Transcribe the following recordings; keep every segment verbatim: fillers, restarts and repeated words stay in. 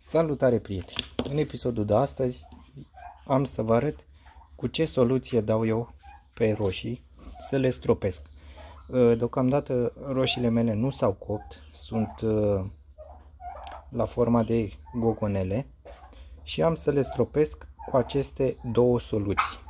Salutare prieteni! În episodul de astăzi am să vă arăt cu ce soluție dau eu pe roșii să le stropesc. Deocamdată roșiile mele nu s-au copt, sunt la forma de gogonele și am să le stropesc cu aceste două soluții.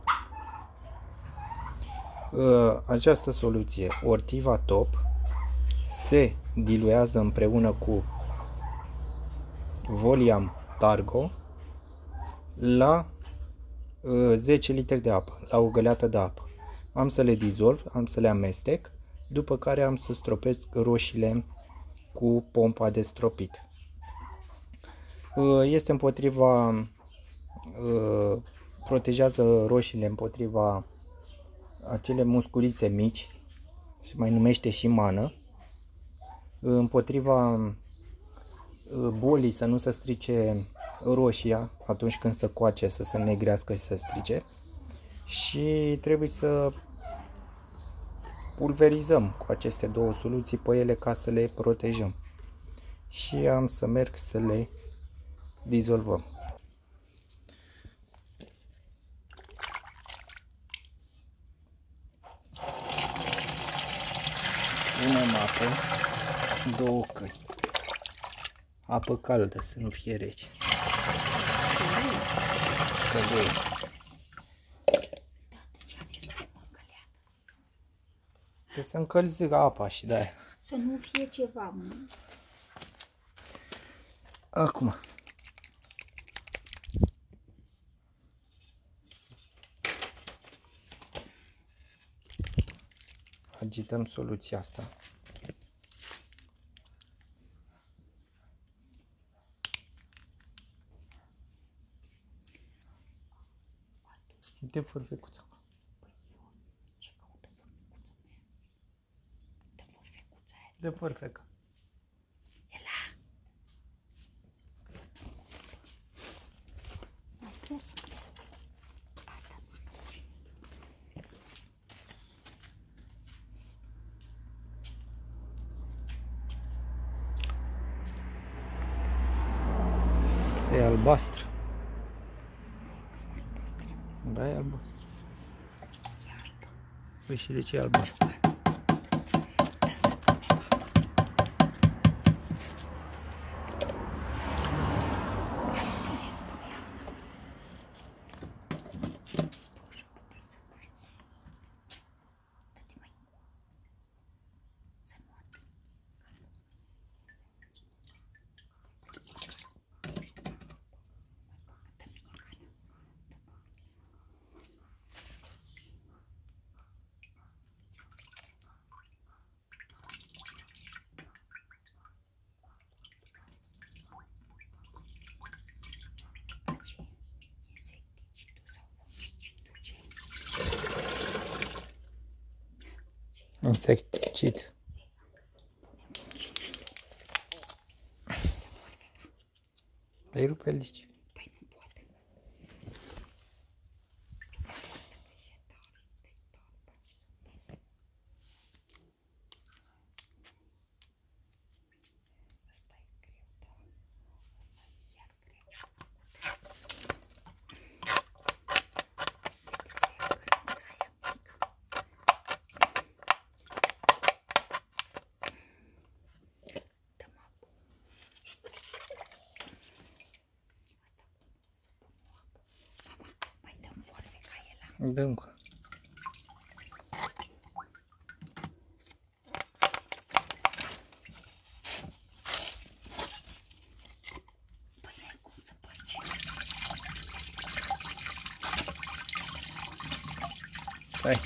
Această soluție, Ortiva Top, se diluează împreună cu Voliam Targo la zece litri de apă, la o găleată de apă. Am să le dizolv, am să le amestec, după care am să stropesc roșiile cu pompa de stropit. Este împotriva, protejează roșiile împotriva acele musculițe mici, se mai numește și mană, împotriva bolii, să nu se strice roșia atunci când se coace, să se negrească și să strice, și trebuie să pulverizăm cu aceste două soluții pe ele ca să le protejăm. Și am să merg să le dizolvăm. Punem apă, două căni. Apă caldă, să nu fie rece. Că să încălzi apa și de-aia. Să nu fie ceva, mă. Acum. Agităm soluția asta. De forfecuța. De forfecă. E la. Mai trebuie să asta. E albastră. Da, e albastru. Păi și de ce e albastru? Insecticid. Păi rupe el aici. Păi nu poate. Asta e greu, da. Asta e iar greu. Dăm cu. Păi n-ai cum să bagi. Stai.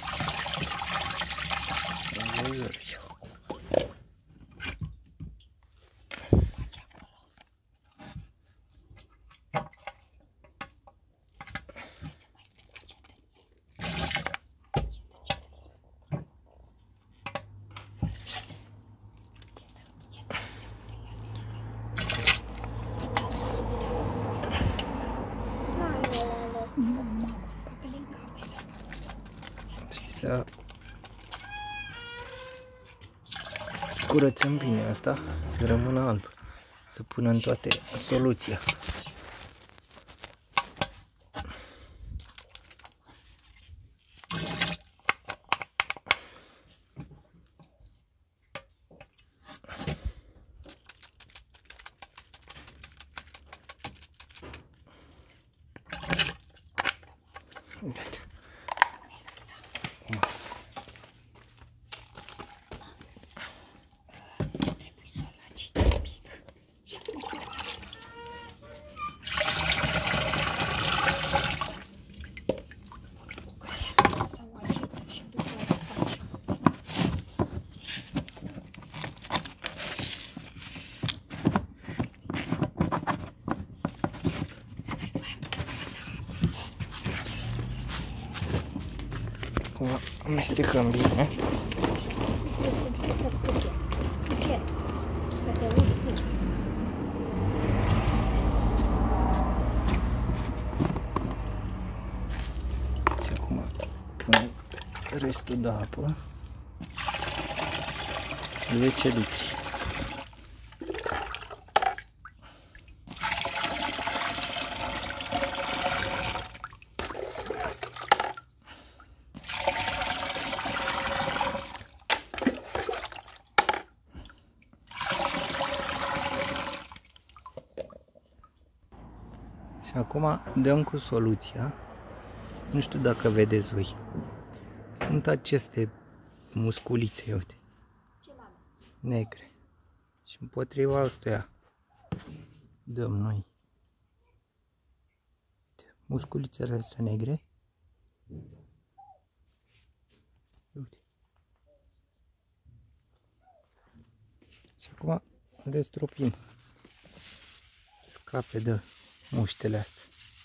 Să curățăm bine asta, să rămână alb. să pună în toate soluția. Uite. Acum amestecăm bine. Și acum punem restul de apă. zece litri. Și acum dăm cu soluția. Nu știu dacă vedeți voi. Sunt aceste musculițe, uite. Negre. Și împotriva astea dăm noi. Uite, musculițele astea negre. Uite. Și acum destropim. Scape de muștele astea.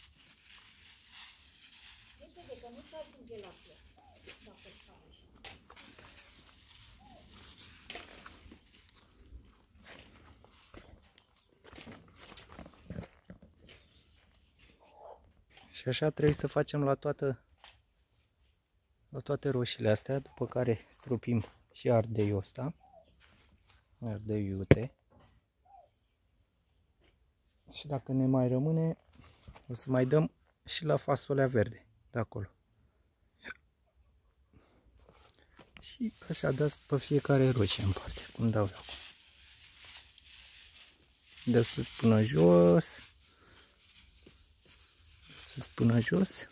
Și așa trebuie să facem la toată la toate roșiile astea, după care stropim și ardeiul ăsta. Ardeiul iute. Și dacă ne mai rămâne, o să mai dăm și la fasolea verde de acolo. Și așa dați pe fiecare roșie în parte, cum dau eu acum. De sus până jos. De sus până jos.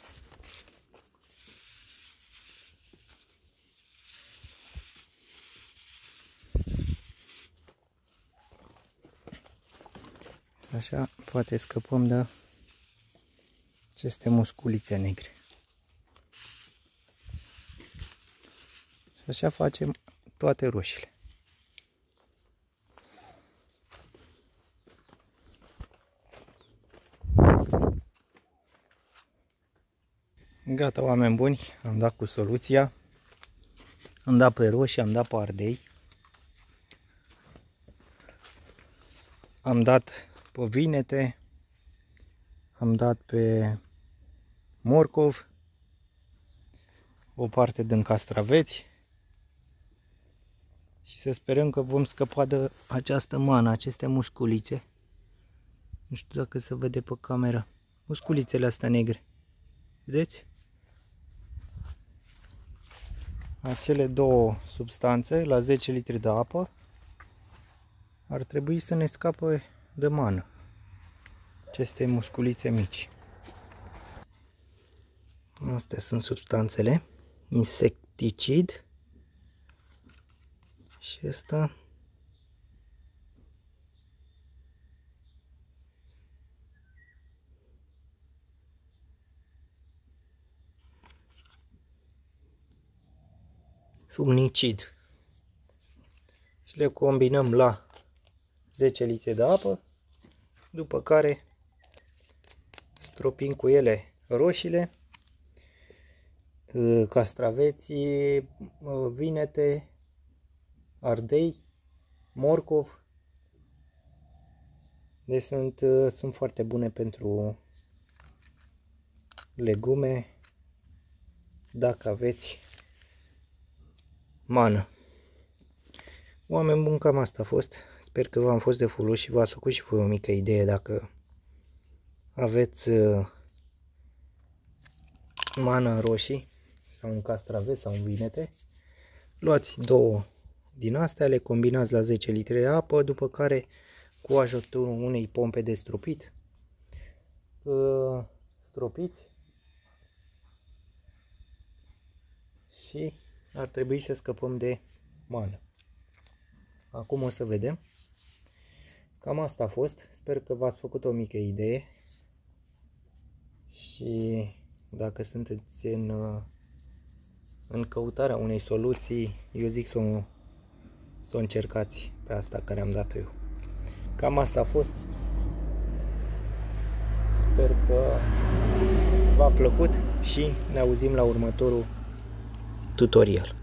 Așa poate scăpăm de aceste musculițe negre. Și așa facem toate roșiile. Gata, oameni buni, am dat cu soluția. Am dat pe roșii, am dat pe ardei. Am dat pe vinete. Am dat pe morcov. O parte din castraveți. Și să sperăm că vom scăpa de această mană, aceste musculițe. Nu știu dacă se vede pe camera. Musculițele astea negre. Vedeți? Acele două substanțe la zece litri de apă ar trebui să ne scape de mană. Aceste musculițe mici. Astea sunt substanțele. Insecticid. Și asta fungicid. Și le combinăm la zece litri de apă, după care stropim cu ele roșiile, castraveții, vinete, ardei, morcov. Deci sunt, sunt foarte bune pentru legume dacă aveți mană. Oameni buni, cam asta a fost. Sper că v-am fost de folos și v-ați făcut și voi o mică idee dacă aveți mană în roșii sau un castraveți sau un vinete. Luați două din astea, le combinați la zece litri de apă, după care cu ajutorul unei pompe de stropit stropiți și ar trebui să scăpăm de mană. Acum o să vedem. Cam asta a fost. Sper că v-ați făcut o mică idee și dacă sunteți în, în căutarea unei soluții, eu zic să o, să o încercați pe asta care am dat eu. Cam asta a fost. Sper că v-a plăcut și ne auzim la următorul tutorial.